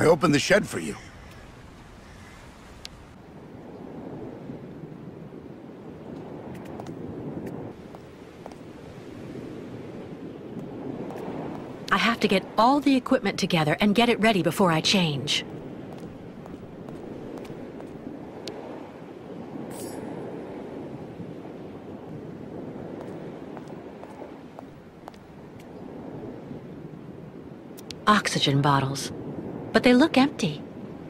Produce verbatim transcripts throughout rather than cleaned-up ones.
I opened the shed for you. I have to get all the equipment together and get it ready before I change. Oxygen bottles, but they look empty.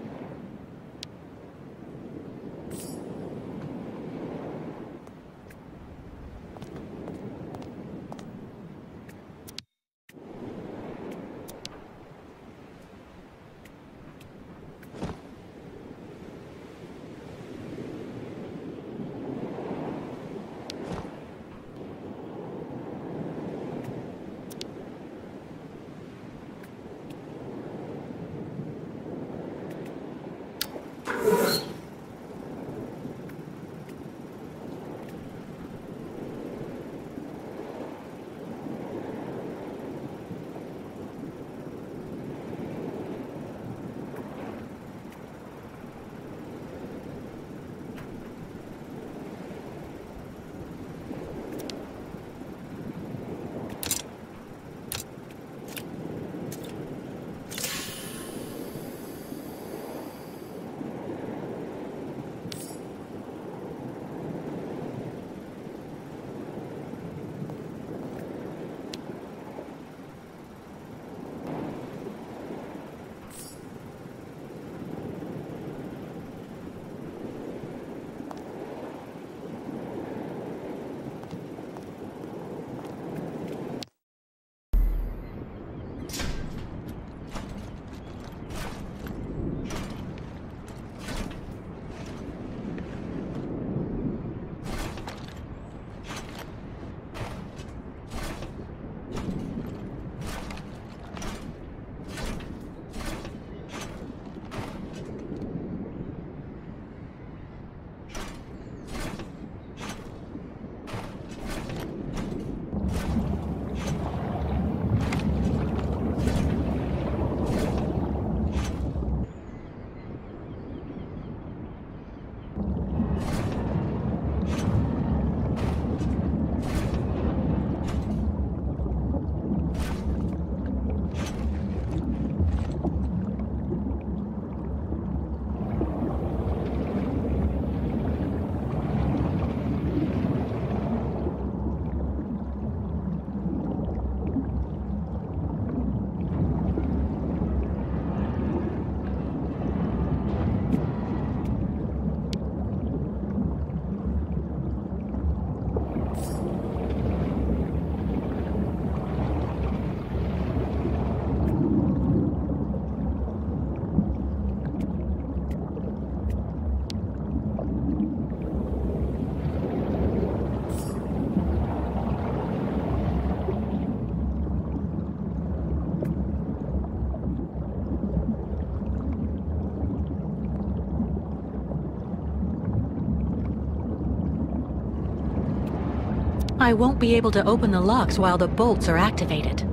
I won't be able to open the locks while the bolts are activated.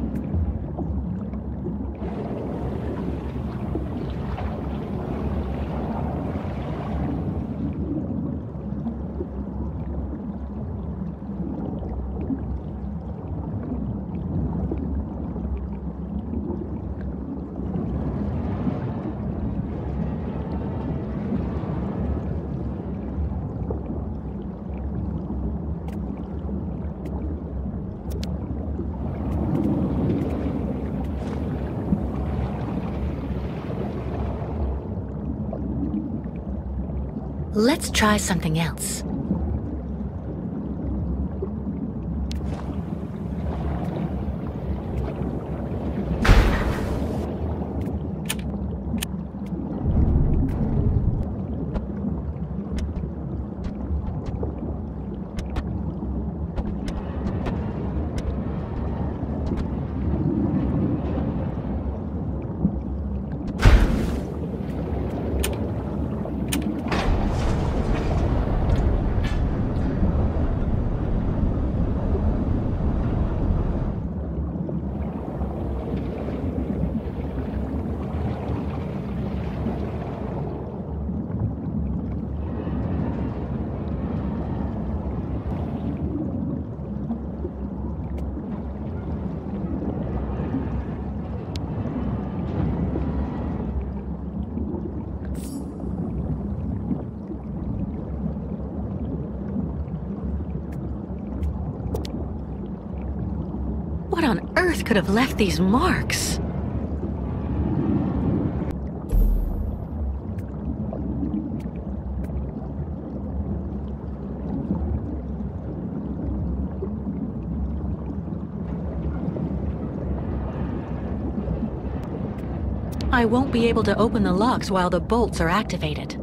Let's try something else. on earth could have left these marks? I won't be able to open the locks while the bolts are activated.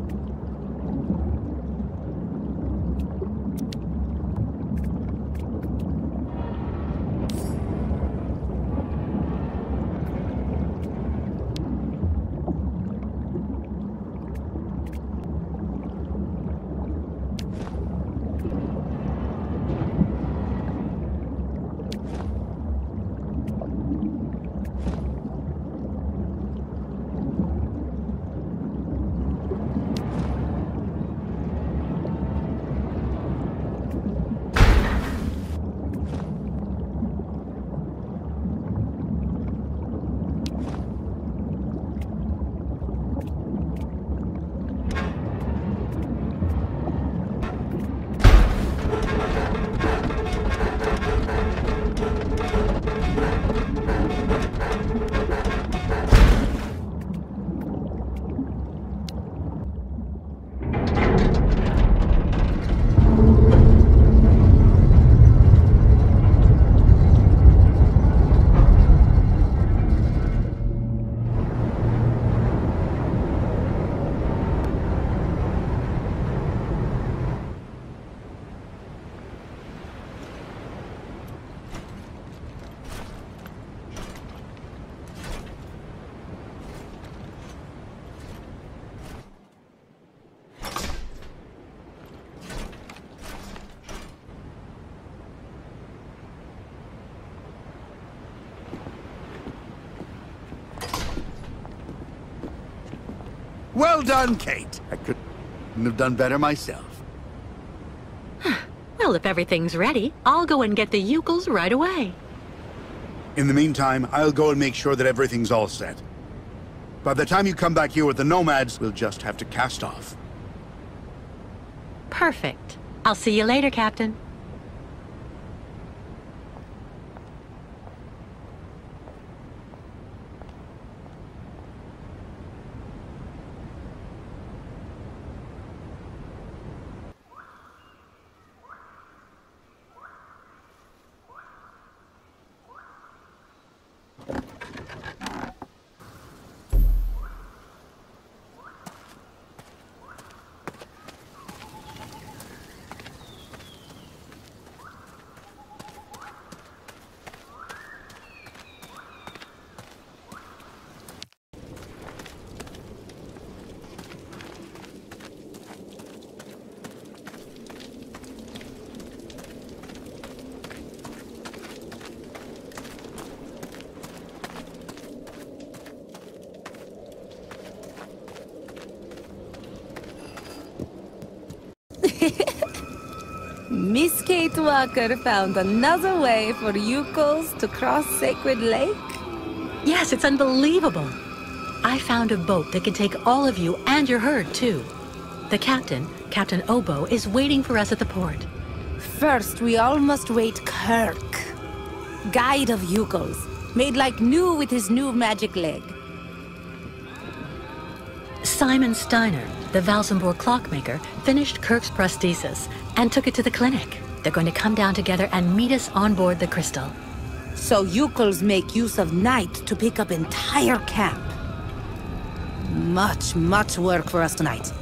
Well done, Kate. I couldn't have done better myself. Well, if everything's ready, I'll go and get the Yukels right away. In the meantime, I'll go and make sure that everything's all set. By the time you come back here with the Nomads, we'll just have to cast off. Perfect. I'll see you later, Captain. Miss Kate Walker found another way for Yukels to cross Sacred Lake? Yes, it's unbelievable. I found a boat that can take all of you and your herd, too. The captain, Captain Obo, is waiting for us at the port. First, we all must wait Kirk, guide of Yukels, made like new with his new magic leg. Simon Steiner, the Valsenborg clockmaker, finished Kirk's prosthesis and took it to the clinic. They're going to come down together and meet us on board the Crystal. So Yukels make use of night to pick up entire camp. Much, much work for us tonight.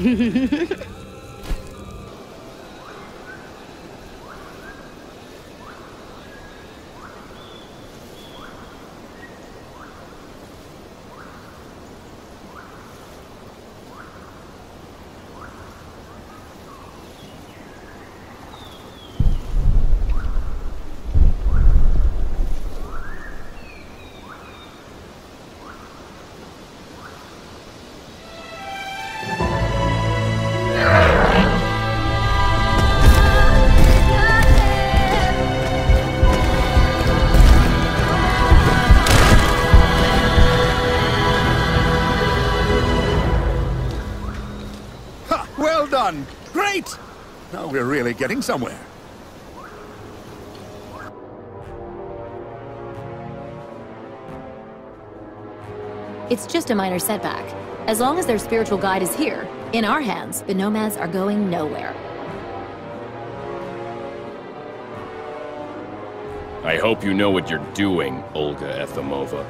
Great! Now we're really getting somewhere. It's just a minor setback. As long as their spiritual guide is here, in our hands, the Nomads are going nowhere. I hope you know what you're doing, Olga Efimova.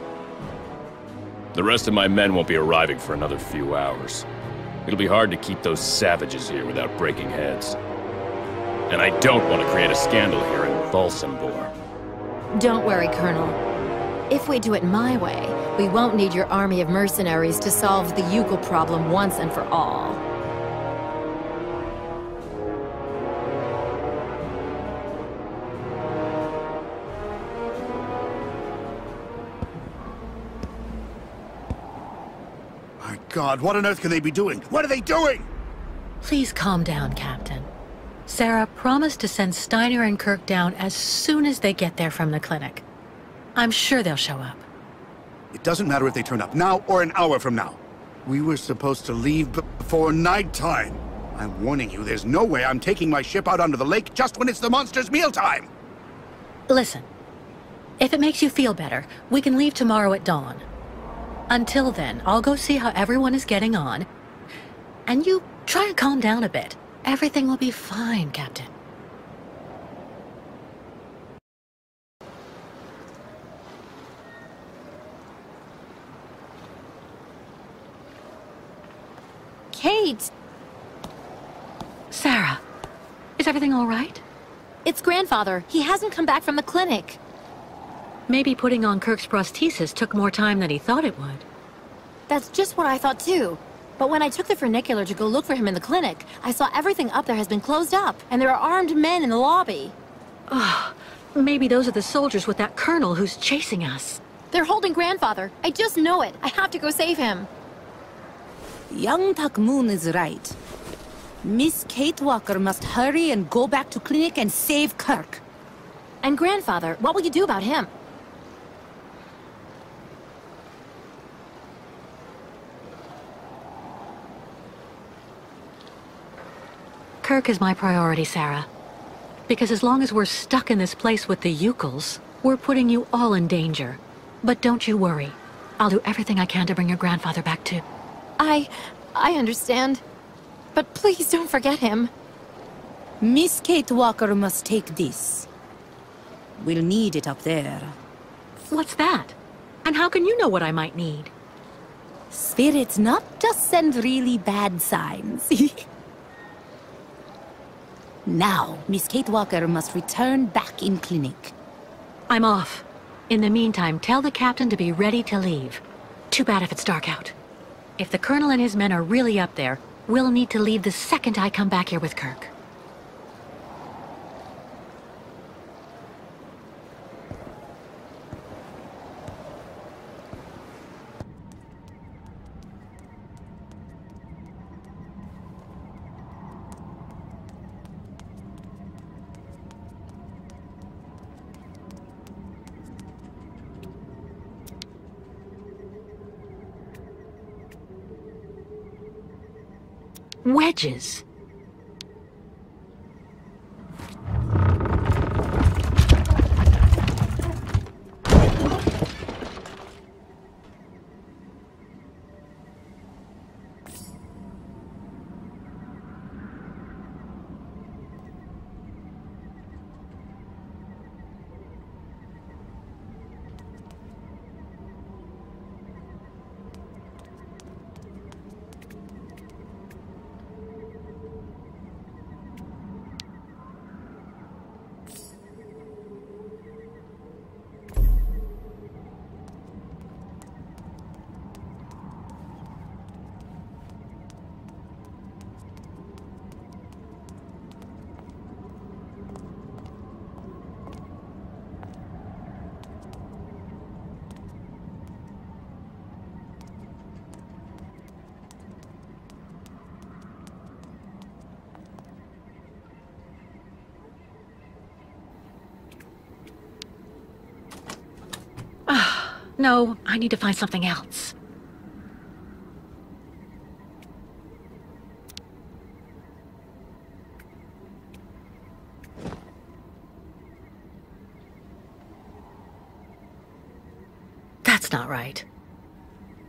The rest of my men won't be arriving for another few hours. It'll be hard to keep those savages here without breaking heads. And I don't want to create a scandal here in Valsenbor. Don't worry, Colonel. If we do it my way, we won't need your army of mercenaries to solve the Yukol problem once and for all. My God, what on earth can they be doing? What are they doing? Please calm down, Captain. Sarah promised to send Steiner and Kirk down as soon as they get there from the clinic. I'm sure they'll show up. It doesn't matter if they turn up now or an hour from now. We were supposed to leave before nighttime. I'm warning you, there's no way I'm taking my ship out onto the lake just when it's the monster's mealtime. Listen, if it makes you feel better, we can leave tomorrow at dawn. Until then, I'll go see how everyone is getting on. And you try and calm down a bit. Everything will be fine, Captain. Kate! Sarah, is everything all right? It's grandfather. He hasn't come back from the clinic. Maybe putting on Kirk's prosthesis took more time than he thought it would. That's just what I thought too. But when I took the funicular to go look for him in the clinic, I saw everything up there has been closed up, and there are armed men in the lobby. Oh, maybe those are the soldiers with that colonel who's chasing us. They're holding grandfather. I just know it. I have to go save him. Young Takmoon is right. Miss Kate Walker must hurry and go back to clinic and save Kirk. And grandfather, what will you do about him? Kirk is my priority, Sarah. Because as long as we're stuck in this place with the Yukols, we're putting you all in danger. But don't you worry. I'll do everything I can to bring your grandfather back too. I... I understand. But please don't forget him. Miss Kate Walker must take this. We'll need it up there. What's that? And how can you know what I might need? Spirits not just send really bad signs. Now, Miss Kate Walker must return back in clinic. I'm off. In the meantime, tell the captain to be ready to leave. Too bad if it's dark out. If the colonel and his men are really up there, we'll need to leave the second I come back here with Kirk. Wedges. No, I need to find something else. That's not right.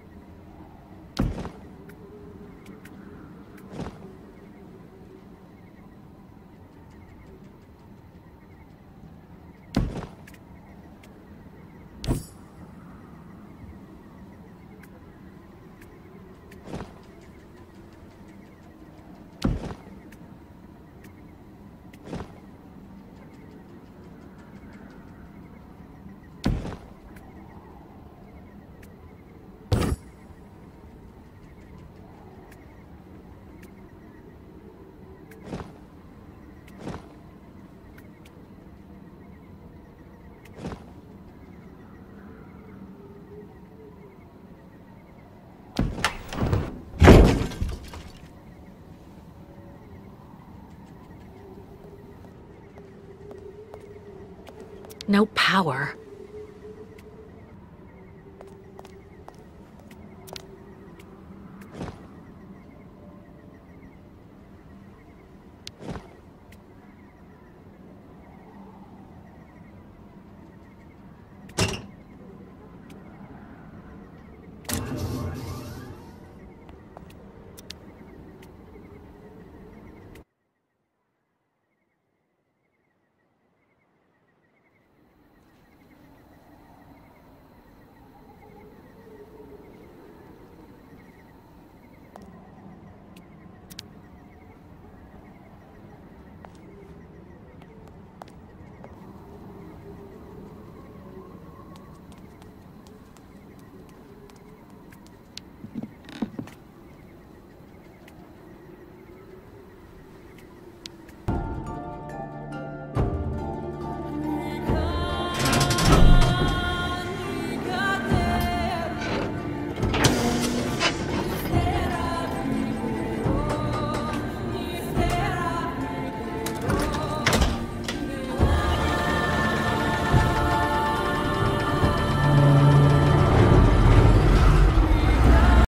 No power.